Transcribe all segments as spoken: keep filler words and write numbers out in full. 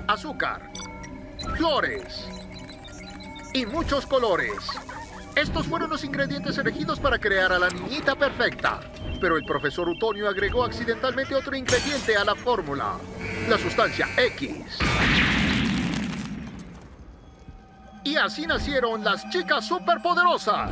azúcar, flores y muchos colores. Estos fueron los ingredientes elegidos para crear a la niñita perfecta. Pero el profesor Utonio agregó accidentalmente otro ingrediente a la fórmula, la sustancia X. Y así nacieron las chicas superpoderosas.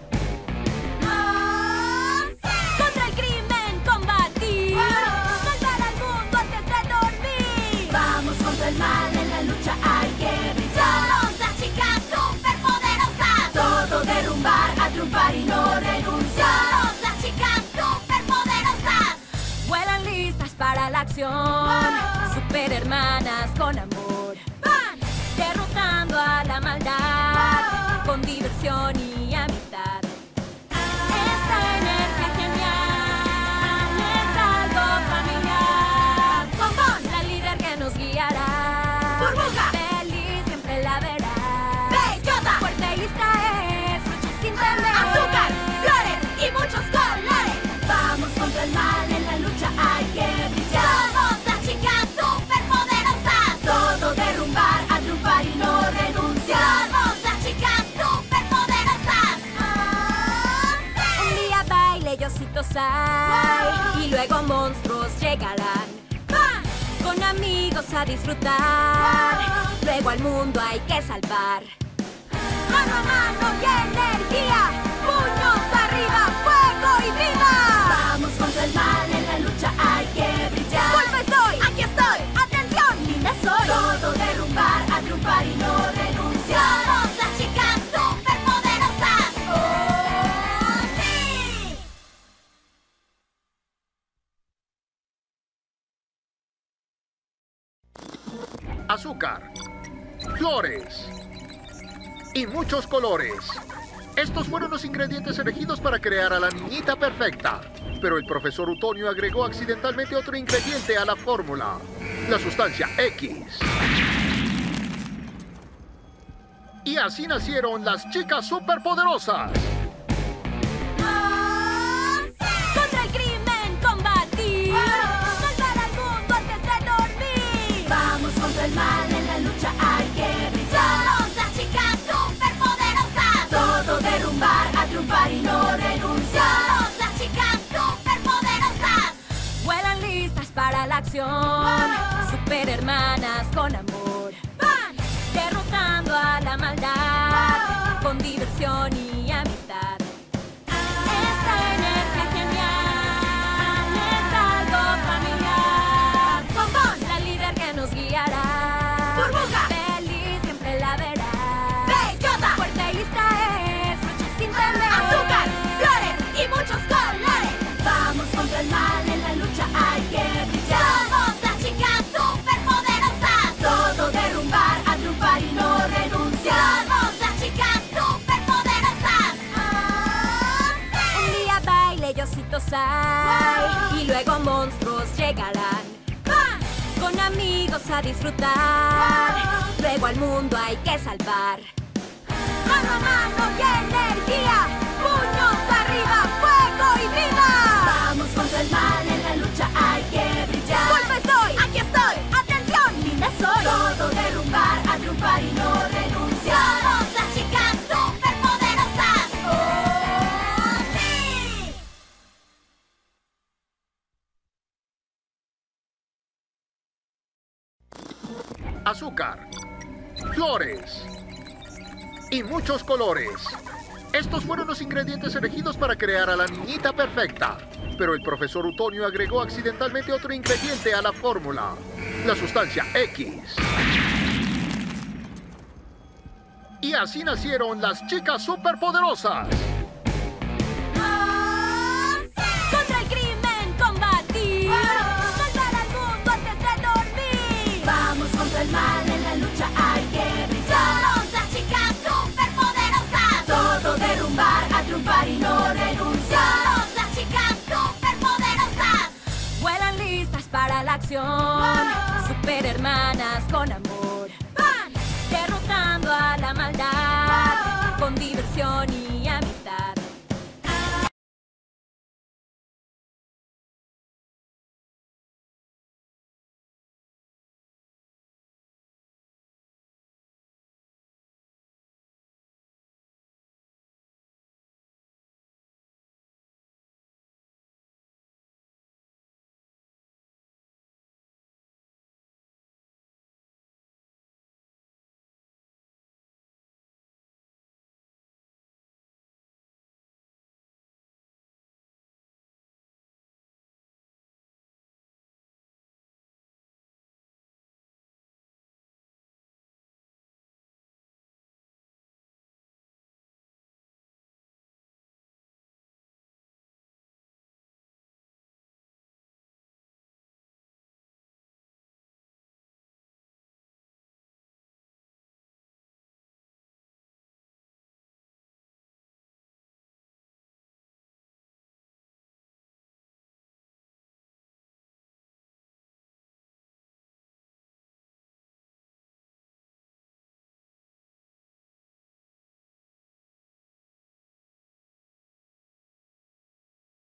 Contra el crimen combatir. Salvar al mundo antes de dormir. Vamos contra el mal, en la lucha hay que brillar. Somos las chicas superpoderosas. Todo derrumbar, a triunfar y no renunciar. Somos las chicas superpoderosas. Vuelan listas para la acción. Super hermanas con amor. Van derrotando a la maldad. Con diversión y amistad. Esta energía genial es algo familiar. Bombón, la líder que nos guiará. Burbuja, feliz siempre la verá. Bellota, fuerte y lista es, lucha sin temer. Azúcar, flores y muchos colores. Vamos contra el mal, en la lucha hay que brillar. Somos las chicas superpoderosas. Todo derrumbar, a triunfar y no renunciar. Somos las chicas superpoderosas. Un día baile y ositos hay. Y luego monstruos llegarán. Con amigos a disfrutar. Luego al mundo hay que salvar. Mano a mano y energía. Puños arriba, fuego y vida. Vamos contra el mal, en la lucha hay que brillar. Golpe estoy, aquí estoy, atención, linda soy. Todo derrumbar, a triunfar y no renunciar. Somos las chicas superpoderosas. ¡Oh, sí! Azúcar, flores y muchos colores. Estos fueron los ingredientes elegidos para crear a la niñita perfecta. Pero el profesor Utonio agregó accidentalmente otro ingrediente a la fórmula, la sustancia X. Y así nacieron las chicas superpoderosas. Contra el crimen combatir. Salvar al mundo antes de dormir. Vamos contra el mal, en la lucha hay que brillar. Somos las chicas superpoderosas. Todo derrumbar, a triunfar y no renunciar. Somos las chicas superpoderosas. Vuelan listas para la acción. Super hermanas con amor. Van derrotando a la maldad. Con diversión y amistad. Esta energía genial es algo familiar. Bombón, la líder que nos guiará. Burbuja, feliz siempre la verá. Bellota, fuerte y lista es, lucha sin temer. Azúcar, flores y muchos colores. Vamos contra el mal, en la lucha hay que brillar. Somos las chicas superpoderosas. Todo derrumbar, a triunfar y no renunciar. Somos las chicas superpoderosas. Un día baile y ositos hay. Y luego monstruos llegarán. Con amigos a disfrutar. Luego al mundo hay que salvar. Mano a mano y energía. Puños arriba, fuego y vida. Vamos contra el mal, en la lucha hay que brillar. Golpe estoy, aquí estoy, atención, linda soy. Todo derrumbar, a triunfar y no renunciar. Somos las chicas superpoderosas. ¡Oh, sí! Azúcar, flores y muchos colores. Estos fueron los ingredientes elegidos para crear a la niñita perfecta. Pero el profesor Utonio agregó accidentalmente otro ingrediente a la fórmula, la sustancia X. Y así nacieron las chicas superpoderosas. Contra el crimen combatir. Salvar al mundo antes de dormir. Vamos contra el mal, en la lucha hay que brillar. Somos las chicas superpoderosas. Todo derrumbar, a triunfar y no renunciar. Somos las chicas superpoderosas. Vuelan listas para la acción. Super hermanas con amor.